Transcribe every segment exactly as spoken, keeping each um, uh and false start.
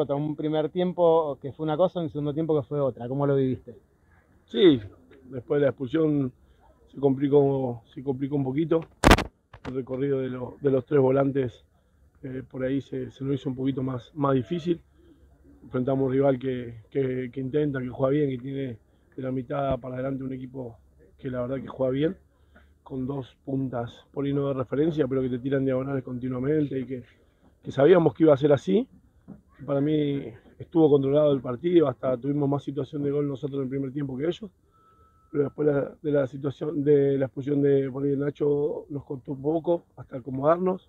derrota, un primer tiempo que fue una cosa, un segundo tiempo que fue otra. ¿Cómo lo viviste? Sí, después de la expulsión se complicó, se complicó un poquito. El recorrido de, lo, de los tres volantes eh, por ahí se, se nos hizo un poquito más, más difícil. Enfrentamos a un rival que, que, que intenta, que juega bien, que tiene de la mitad para adelante un equipo que la verdad que juega bien, con dos puntas por ahí no de referencia, pero que te tiran diagonales continuamente y que, que sabíamos que iba a ser así. Para mí estuvo controlado el partido, hasta tuvimos más situación de gol nosotros en el primer tiempo que ellos. Pero después de la situación de la expulsión de por ahí Nacho nos costó un poco hasta acomodarnos.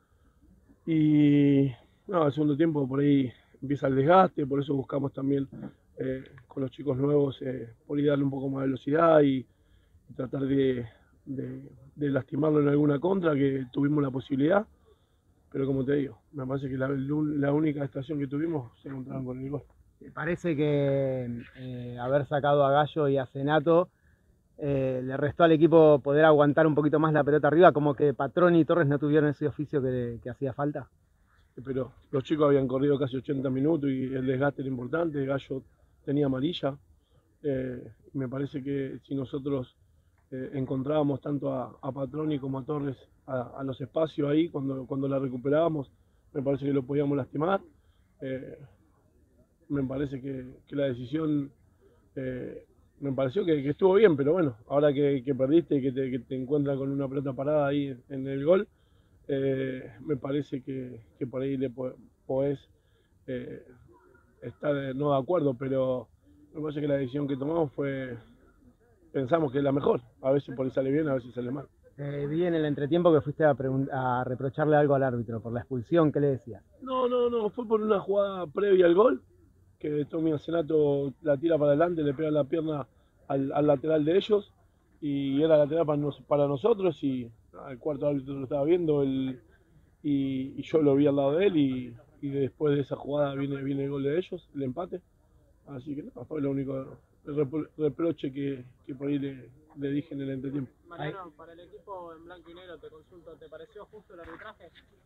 Y no, el segundo tiempo por ahí empieza el desgaste, por eso buscamos también eh, con los chicos nuevos eh, por ahí darle un poco más de velocidad y, y tratar de, de, de lastimarlo en alguna contra, que tuvimos la posibilidad. Pero como te digo, me parece que la, la única estación que tuvimos se encontraron con el gol. Parece que eh, haber sacado a Gallo y a Senato eh, le restó al equipo poder aguantar un poquito más la pelota arriba, como que Patrón y Torres no tuvieron ese oficio que, que hacía falta. Pero los chicos habían corrido casi ochenta minutos y el desgaste era importante. Gallo tenía amarilla. Eh, me parece que si nosotros eh, encontrábamos tanto a, a Patroni como a Torres a, a los espacios ahí, cuando, cuando la recuperábamos, me parece que lo podíamos lastimar. Eh, me parece que, que la decisión eh, me pareció que, que estuvo bien, pero bueno, ahora que, que perdiste y que te, que te encuentras con una pelota parada ahí en, en el gol, eh, me parece que, que por ahí le podés eh, estar no de acuerdo, pero me parece que la decisión que tomamos fue, pensamos que es la mejor. A veces por ahí sale bien, a veces sale mal. Eh, vi en el entretiempo que fuiste a, a reprocharle algo al árbitro por la expulsión. ¿Qué le decías? No, no, no, fue por una jugada previa al gol, que Tommy Senato la tira para adelante, le pega la pierna al, al lateral de ellos, y era lateral para, nos, para nosotros, y el cuarto árbitro lo estaba viendo, el, y, y yo lo vi al lado de él, y, y después de esa jugada viene, viene el gol de ellos, el empate. Así que no, fue lo único el reproche que, que por ahí le, le dije en el entretiempo. Mariano, para el equipo en blanco y negro te consulto, ¿te pareció justo el arbitraje?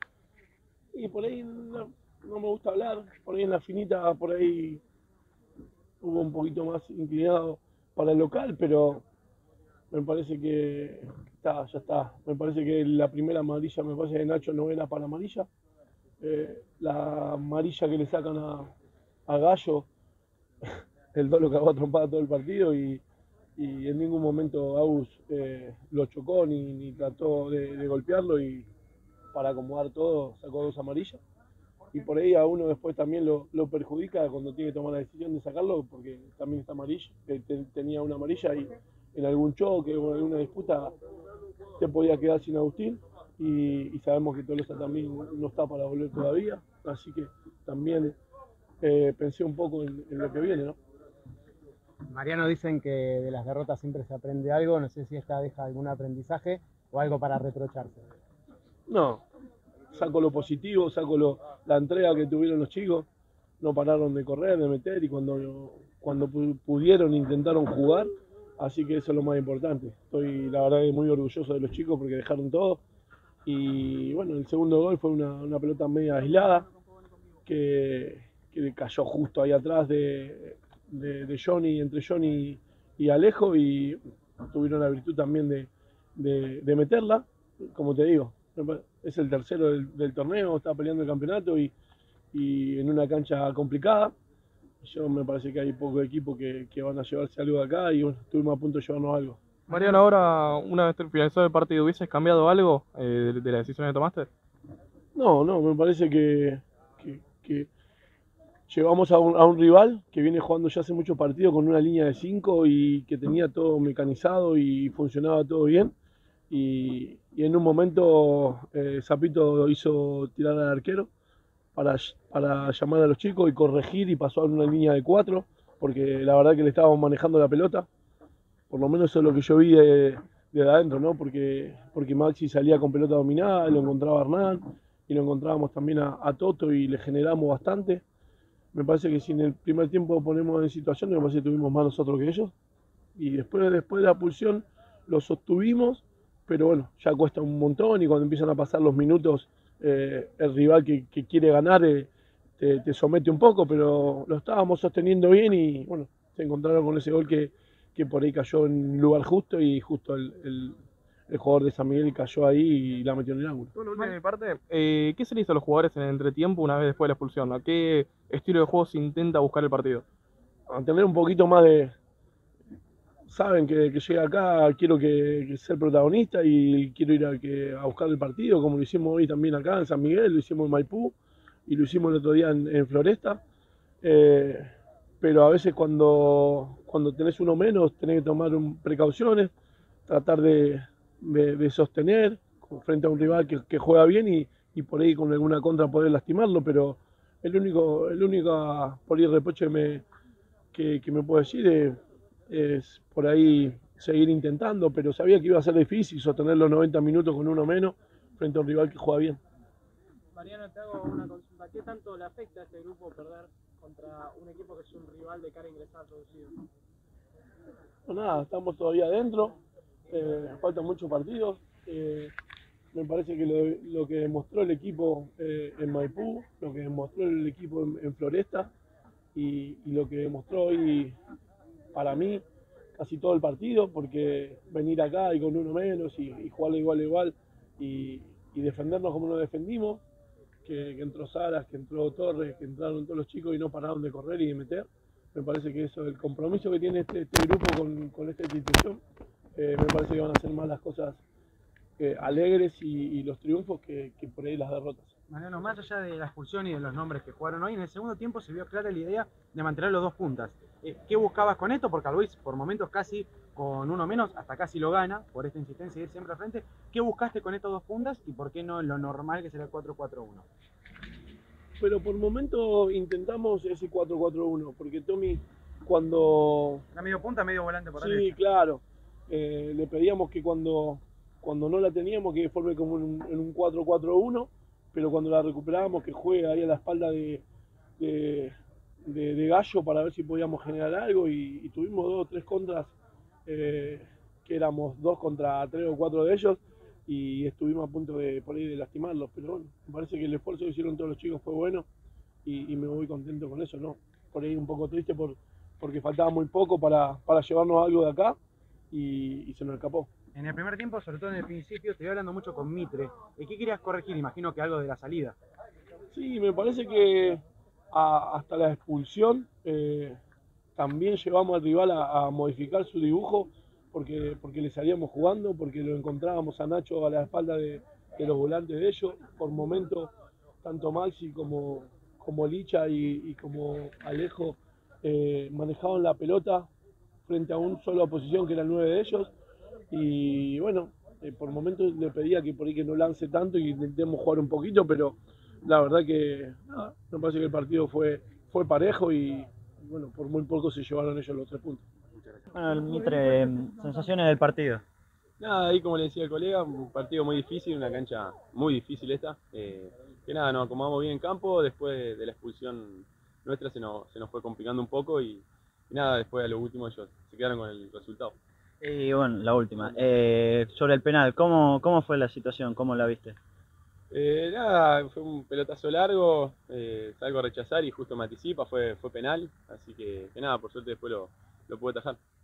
Y por ahí no, no me gusta hablar, por ahí en la finita, por ahí hubo un poquito más inclinado para el local, pero me parece que está, ya está. Me parece que la primera amarilla, me parece que Nacho no era para amarilla. Eh, la amarilla que le sacan a, a Gallo, el dos lo cagó a trompada todo el partido y, y en ningún momento Agus eh, lo chocó ni, ni trató de, de golpearlo, y para acomodar todo sacó dos amarillas. Y por ahí a uno después también lo, lo perjudica cuando tiene que tomar la decisión de sacarlo, porque también está amarillo, que te, tenía una amarilla y en algún choque o en alguna disputa te podía quedar sin Agustín, y, y sabemos que Tolosa también no está para volver todavía, así que también eh, pensé un poco en, en lo que viene, ¿no? Mariano, dicen que de las derrotas siempre se aprende algo, no sé si esta deja algún aprendizaje o algo para reprocharse. No, saco lo positivo, saco lo, la entrega que tuvieron los chicos, no pararon de correr, de meter, y cuando, cuando pudieron intentaron jugar, así que eso es lo más importante. Estoy la verdad muy orgulloso de los chicos porque dejaron todo, y bueno, el segundo gol fue una, una pelota media aislada que, que cayó justo ahí atrás de, de, de Johnny, entre Johnny y Alejo, y tuvieron la virtud también de, de, de meterla, como te digo. Es el tercero del, del torneo, está peleando el campeonato y, y en una cancha complicada. Yo me parece que hay poco equipo que, que van a llevarse algo de acá, y bueno, estuvimos a punto de llevarnos algo. Mariano, ahora, una vez finalizado el partido, ¿hubieses cambiado algo eh, de, de la decisión que tomaste? No, no, me parece que, que, que llegamos a un, a un rival que viene jugando ya hace muchos partidos con una línea de cinco y que tenía todo mecanizado y funcionaba todo bien. Y, y en un momento eh, Zapito hizo tirar al arquero para, para llamar a los chicos y corregir, y pasó a una línea de cuatro, porque la verdad que le estábamos manejando la pelota. Por lo menos eso es lo que yo vi de, de adentro, ¿no? Porque, porque Maxi salía con pelota dominada, lo encontraba Hernán y lo encontrábamos también a, a Toto y le generamos bastante. Me parece que si en el primer tiempo ponemos en situación, me parece que tuvimos más nosotros que ellos. Y después, después de la pulsión lo sostuvimos, pero bueno, ya cuesta un montón, y cuando empiezan a pasar los minutos, eh, el rival que, que quiere ganar eh, te, te somete un poco, pero lo estábamos sosteniendo bien y bueno, se encontraron con ese gol que, que por ahí cayó en un lugar justo y justo el, el, el jugador de San Miguel cayó ahí y la metió en el ángulo. Bueno, de mi parte, eh, ¿qué se le hizo a los jugadores en el entretiempo una vez después de la expulsión? ¿A qué estilo de juego se intenta buscar el partido? A tener un poquito más de... Saben que, que llega acá, quiero que, que ser protagonista y quiero ir a, que, a buscar el partido, como lo hicimos hoy también acá en San Miguel, lo hicimos en Maipú y lo hicimos el otro día en, en Floresta. Eh, pero a veces cuando, cuando tenés uno menos, tenés que tomar un, precauciones, tratar de, de, de sostener frente a un rival que, que juega bien y, y por ahí con alguna contra poder lastimarlo, pero el único, el único por ahí reproche que me, que, que me puedo decir es, es por ahí seguir intentando, pero sabía que iba a ser difícil sostener los noventa minutos con uno menos frente a un rival que juega bien. Mariano, te hago una consulta. ¿Qué tanto le afecta a este grupo perder contra un equipo que es un rival de cara a ingresar reducido? No, nada, estamos todavía adentro, eh, faltan muchos partidos. Eh, me parece que lo, lo que demostró el equipo eh, en Maipú, lo que demostró el equipo en, en Floresta y, y lo que demostró hoy para mí casi todo el partido, porque venir acá y con uno menos y, y jugarlo igual a igual y, y defendernos como nos defendimos, que, que entró Saras, que entró Torres, que entraron todos los chicos y no pararon de correr y de meter. Me parece que eso, el compromiso que tiene este, este grupo con, con esta institución, eh, me parece que van a ser más las cosas eh, alegres y, y los triunfos que, que por ahí las derrotas. Mariano, más allá de la expulsión y de los nombres que jugaron hoy, en el segundo tiempo se vio clara la idea de mantener los dos puntas. Eh, ¿Qué buscabas con esto? Porque Luis, por momentos casi con uno menos, hasta casi lo gana, por esta insistencia de ir siempre al frente. ¿Qué buscaste con estos dos puntas y por qué no lo normal que será el cuatro cuatro uno? Pero por momento intentamos ese cuatro cuatro uno, porque Tommy cuando... La medio punta, medio volante por Sí, derecha. claro. Eh, le pedíamos que cuando, cuando no la teníamos que forme como en un, en un cuatro cuatro uno, pero cuando la recuperábamos que juegue ahí a la espalda de, de, de, de Gallo para ver si podíamos generar algo y, y tuvimos dos o tres contras, eh, que éramos dos contra tres o cuatro de ellos y estuvimos a punto de por ahí de lastimarlos, pero bueno, me parece que el esfuerzo que hicieron todos los chicos fue bueno y, y me voy contento con eso, ¿no? Por ahí un poco triste por, porque faltaba muy poco para, para llevarnos algo de acá y, y se nos escapó. En el primer tiempo, sobre todo en el principio, te iba hablando mucho con Mitre. ¿Y qué querías corregir? Imagino que algo de la salida. Sí, me parece que a, hasta la expulsión eh, también llevamos al rival a, a modificar su dibujo porque, porque le salíamos jugando, porque lo encontrábamos a Nacho a la espalda de, de los volantes de ellos. Por momentos, tanto Maxi como, como Licha y, y como Alejo eh, manejaban la pelota frente a una sola posición que era el nueve de ellos. Y bueno, eh, por momentos le pedía que por ahí que no lance tanto y intentemos jugar un poquito, pero la verdad que nada, me parece que el partido fue, fue parejo y, y bueno, por muy poco se llevaron ellos los tres puntos. Bueno, el Mitre, sensaciones del partido. Nada, ahí como le decía el colega, un partido muy difícil, una cancha muy difícil esta. Eh, que nada, nos acomodamos bien en campo, después de la expulsión nuestra se nos, se nos fue complicando un poco y, y nada, después a lo último ellos se quedaron con el resultado. Y bueno, la última. Eh, sobre el penal, ¿cómo, ¿cómo fue la situación? ¿Cómo la viste? Eh, nada, fue un pelotazo largo, eh, salgo a rechazar y justo me anticipa, fue, fue penal, así que, que nada, por suerte después lo, lo pude atajar.